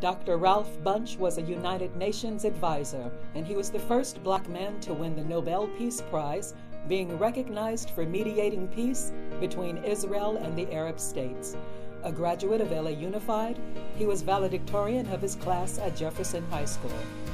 Dr. Ralph Bunche was a United Nations advisor, and he was the first Black man to win the Nobel Peace Prize, being recognized for mediating peace between Israel and the Arab states. A graduate of LA Unified, he was valedictorian of his class at Jefferson High School.